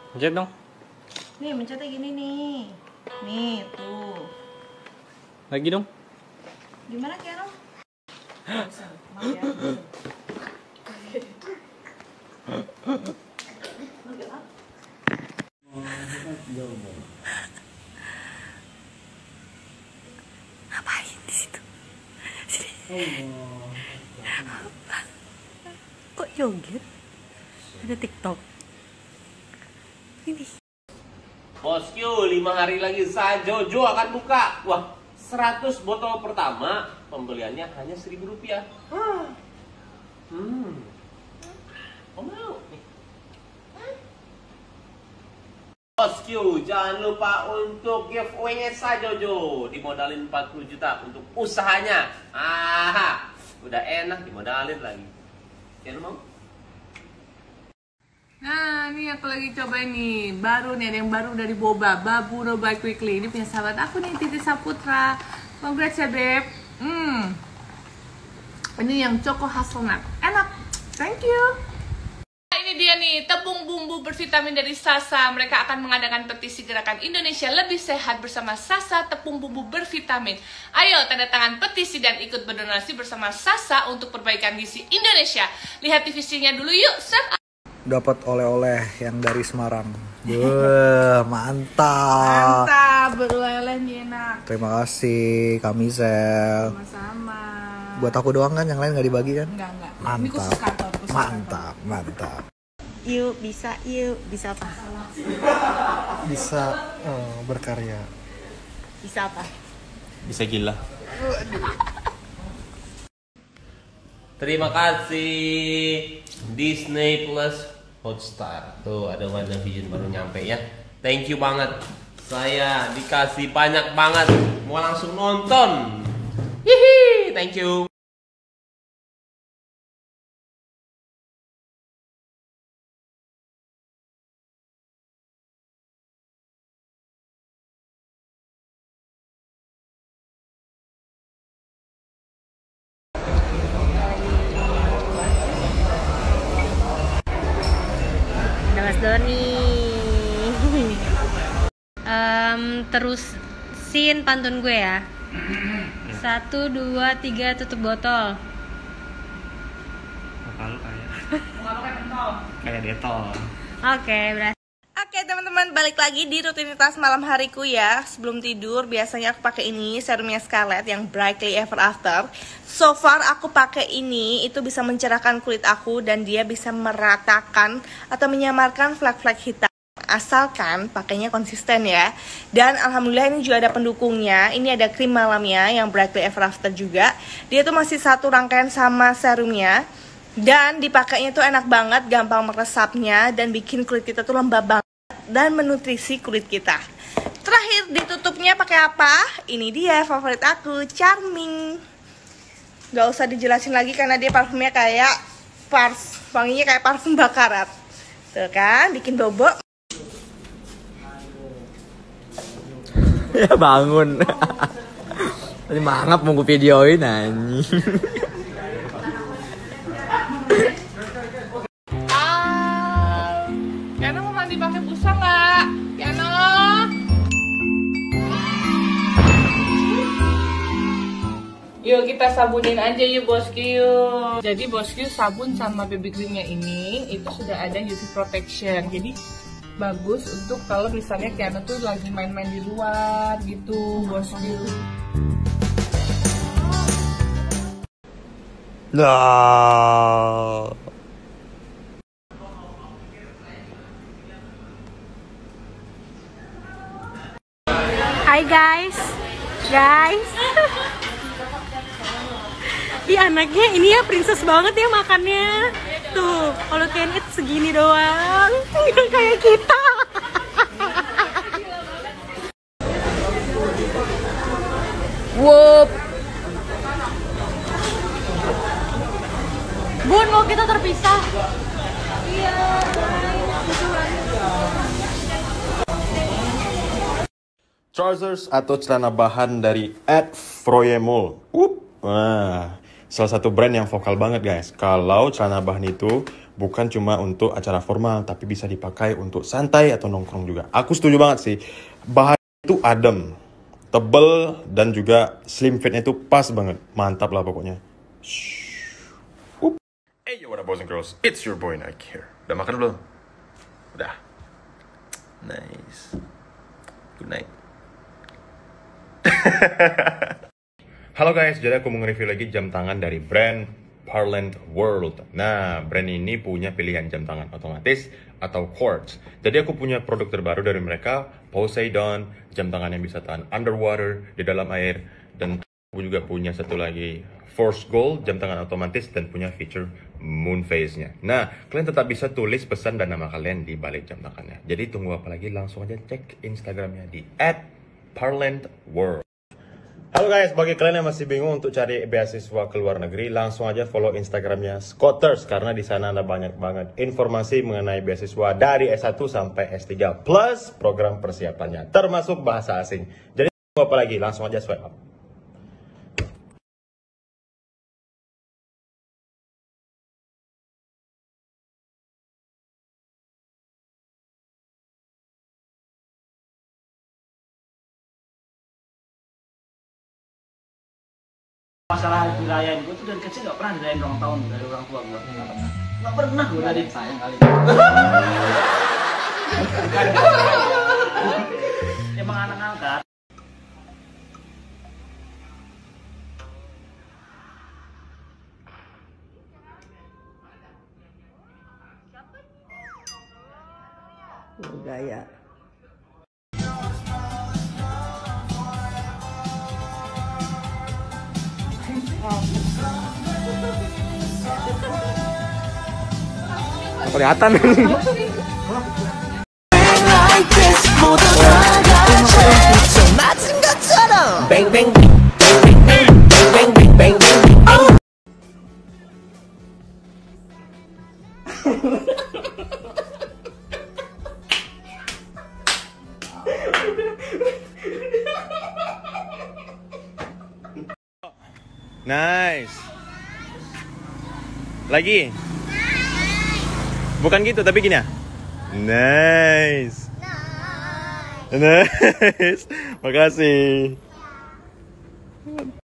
Pencet dong. Nih, mencetnya gini nih. Nih, tuh. Lagi dong. Gimana, Kero? Bosan. Maaf ya. Ngapain di situ? Sini. Kok joget? Ada TikTok. Ini. Bosku, 5 hari lagi Sajojo akan buka. Wah, 100 botol pertama pembeliannya hanya Rp1.000. Oh mau nih. Bosku, jangan lupa untuk giveaway-nya Sajojo. Dimodalin 40 juta untuk usahanya. Udah enak dimodalin lagi. Jangan mau? Nah, ini aku lagi coba ini baru nih, ada yang baru dari Boba, Babu No Buy Quickly. Ini punya sahabat aku nih, Titi Saputra. Congrats ya, Beb. Ini yang Choco Hazelnut. Enak. Thank you. Nah, ini dia nih, tepung bumbu bervitamin dari Sasa. Mereka akan mengadakan petisi gerakan Indonesia lebih sehat bersama Sasa tepung bumbu bervitamin. Ayo tanda tangan petisi dan ikut berdonasi bersama Sasa untuk perbaikan gizi Indonesia. Lihat divisinya dulu yuk. Dapat oleh-oleh yang dari Semarang. Mantap. Mantap, beroleh nih enak. Terima kasih Kamisel. Sama-sama. Buat aku doang kan, yang lain nggak dibagi kan? Enggak. Ini Mantap. khusus kantor, khusus Mantap, mantap. Yuk, bisa apa? Bisa berkarya. Bisa apa? Bisa gila. Terima kasih Disney Plus Hotstar. Tuh ada WandaVision baru nyampe ya. Thank you banget. Saya dikasih banyak banget. Mau langsung nonton. Hihi, thank you. Mas Doni. Terusin pantun gue ya. 1, 2, 3 tutup botol. Muka lu kayak detol. Oke, berhasil. Oke teman-teman, balik lagi di rutinitas malam hariku ya. Sebelum tidur biasanya aku pakai ini serumnya Scarlett yang Brightly Ever After. So far aku pakai ini, itu bisa mencerahkan kulit aku dan dia bisa meratakan atau menyamarkan flek-flek hitam. Asalkan pakainya konsisten ya. Dan alhamdulillah ini juga ada pendukungnya. Ini ada krim malamnya yang Brightly Ever After juga. Dia tuh masih satu rangkaian sama serumnya. Dan dipakainya tuh enak banget, gampang meresapnya dan bikin kulit kita tuh lembab banget dan menutrisi kulit kita. Terakhir ditutupnya pakai apa? Ini dia favorit aku, Charming. Gak usah dijelasin lagi karena dia parfumnya kayak wanginya kayak parfum bakarat. Tuh kan, bikin bobo. Ya bangun. Tadi mangap mau gue videoin anjing. Yana mau mandi pakai busa nggak? Yana. Yuk kita sabunin aja yuk bosku yuk. Jadi bosku sabun sama baby creamnya ini itu sudah ada UV protection. Jadi bagus untuk kalau misalnya Kiana tuh lagi main-main di luar gitu bosku. Nah. Hai guys. Ih anaknya ini ya princess banget ya makannya. Tuh, kalau Kenneth segini doang. Nggak kayak kita. Wup. Bun, mau kita terpisah? Iya. Trousers atau celana bahan dari @froyemol. Wah, salah satu brand yang vokal banget guys. Kalau celana bahan itu bukan cuma untuk acara formal, tapi bisa dipakai untuk santai atau nongkrong juga. Aku setuju banget sih. Bahan itu adem, tebel, dan juga slim fitnya itu pas banget. Mantap lah pokoknya. Hey yo, what up boys and girls, it's your boy Nike here. Udah makan belum? Udah. Nice. Good night. Halo guys, jadi aku mau nge-review lagi jam tangan dari brand Parlent World. Nah, brand ini punya pilihan jam tangan otomatis atau quartz. Jadi aku punya produk terbaru dari mereka, Poseidon, jam tangan yang bisa tahan underwater, di dalam air. Dan aku juga punya satu lagi, Force Gold, jam tangan otomatis dan punya feature moon phase-nya. Nah, kalian tetap bisa tulis pesan dan nama kalian di balik jam tangannya. Jadi tunggu apa lagi, langsung aja cek Instagramnya di @parlentworld. Halo guys, bagi kalian yang masih bingung untuk cari beasiswa ke luar negeri, langsung aja follow Instagramnya Scotters, karena di sana ada banyak banget informasi mengenai beasiswa dari S1 sampai S3 plus program persiapannya, termasuk bahasa asing. Jadi tunggu apa lagi, langsung aja swipe up. Masalah dirayain, gue tuh dari kecil gak pernah dirayain ulang tahun dari orang tua gue. Gak pernah gue dari sayang kali. Emang anak angkat. Gaya. Kelihatan. Nice. Lagi. Bukan gitu, tapi gini ya. Nice. Nice. Makasih.